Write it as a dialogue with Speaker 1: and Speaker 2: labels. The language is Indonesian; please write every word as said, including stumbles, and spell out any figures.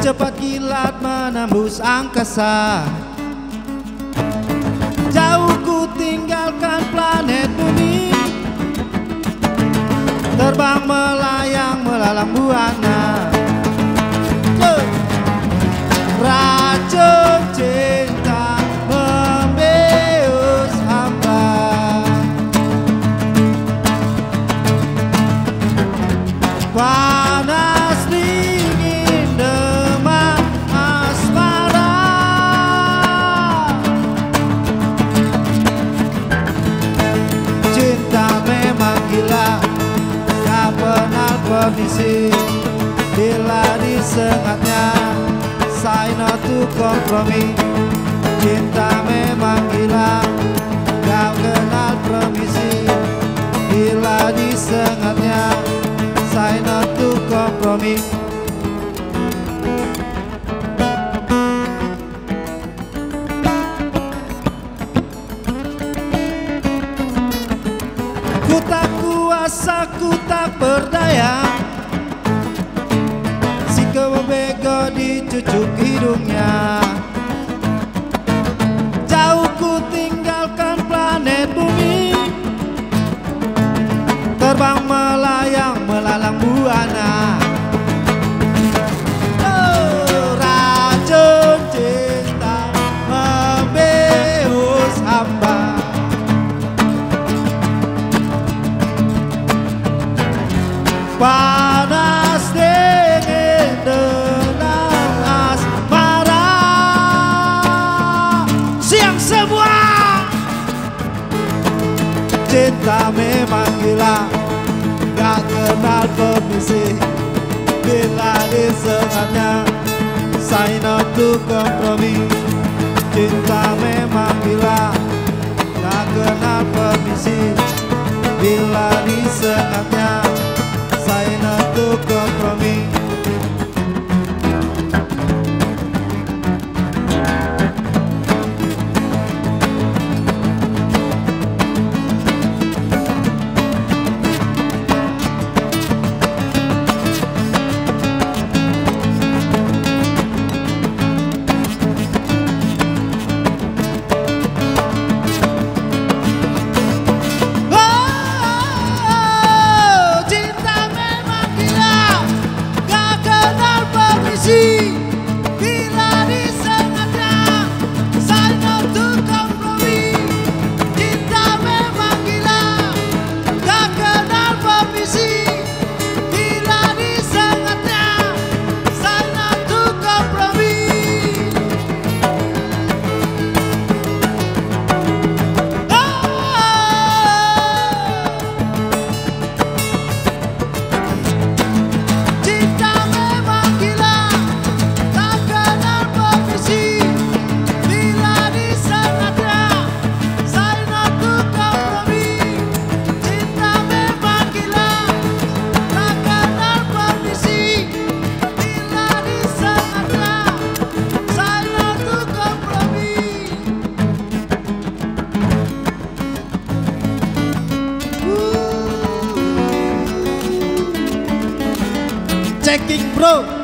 Speaker 1: Secepat kilat menembus angkasa, jauh ku tinggalkan planet bumi, terbang melayang melalang buana. Racun cinta membius hamba, panas dingin demam asmara. Cinta memang gila, tak kenal permisi. Bila disengatnya, say no to kompromi. Cinta memang gila, tak kenal permisi. Bila disengatnya, say no to kompromi. Ku tak kuasa, ku tak berdaya, si kebego dicucuk hidungnya. Jauh ku tinggalkan planet bumi, terbang melayang melalang buana. Oh, racun cinta membius hamba, panas dingin denam asmara. Siang semua, cinta memang gila, gak kenal permisi. Bila disengatnya, say no to kompromi. Cinta memang gila, gak kenal permisi. Bila disengatnya, say no to kompromi. Checking bro.